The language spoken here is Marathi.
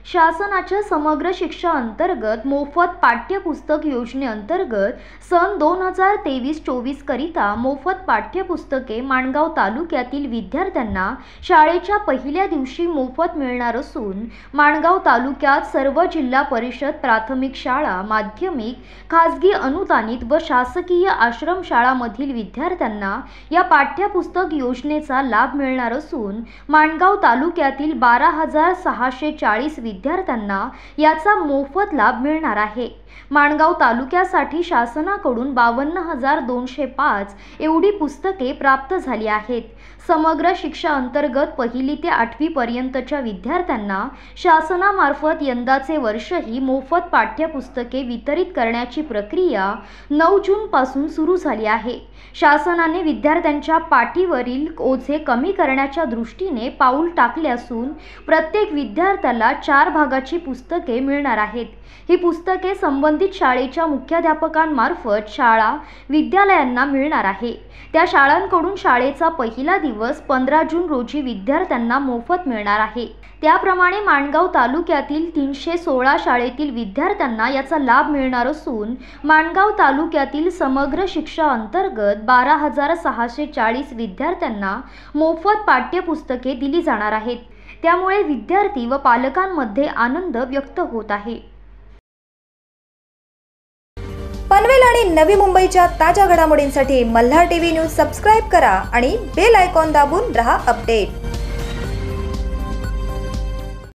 शासनाच्या समग्र शिक्षा अंतर्गत मोफत पाठ्यपुस्तक योजनेअंतर्गत सन 2023-24 करिता मोफत पाठ्यपुस्तके माणगाव तालुक्यातील विद्यार्थ्यांना शाळेच्या पहिल्या दिवशी मोफत मिळणार असून माणगाव तालुक्यात सर्व जिल्हा परिषद प्राथमिक शाळा, माध्यमिक, खासगी अनुदानित व शासकीय आश्रमशाळांमधील विद्यार्थ्यांना या पाठ्यपुस्तक योजनेचा लाभ मिळणार असून माणगाव तालुक्यातील 12,640 विद्यार्थ्यांना याचा मोफत लाभ मिळणार आहे। माणगाव तालुक्यासाठी शासनाकडून 52,205 एवढी पुस्तके प्राप्त झाली आहेत। समग्र शिक्षा अंतर्गत पहिली ते 8वी पर्यंतच्या विद्यार्थ्यांना शासनामार्फत यंदाचे वर्षही मोफत पाठ्यपुस्तके वितरित करण्याची प्रक्रिया 9 जून पासून सुरू झाली आहे। शासनाने विद्यार्थ्यांच्या पाठीवरील ओझे कमी करण्याच्या दृष्टीने पाऊल टाकले असून प्रत्येक विद्यार्थ्याला 4 भागाची पुस्तके मिळणार आहेत। ही पुस्तके संबंधित शाळेच्या मुख्याध्यापकांमार्फत शाळा विद्यालयांना मिळणार आहे। त्या शाळांकडून शाळेचा पहिला दिवस 15 जून रोजी विद्यार्थ्यांना मोफत मिळणार आहे। त्याप्रमाणे माणगाव तालुक्यातील 316 शाळेतील विद्यार्थ्यांना याचा लाभ मिळणार असून माणगाव तालुक्यातील समग्र शिक्षा अंतर्गत 12,640 विद्यार्थ्यांना मोफत पाठ्यपुस्तके दिली जाणार आहेत। त्यामुळे विद्यार्थी व पालकांमध्ये आनंद व्यक्त होत आहे। पनवेल आणि नवी मुंबईच्या ताज्या घडामोडींसाठी मल्हार टीव्ही न्यूज सबस्क्राइब करा आणि बेल आयकॉन दाबून रहा अपडेट।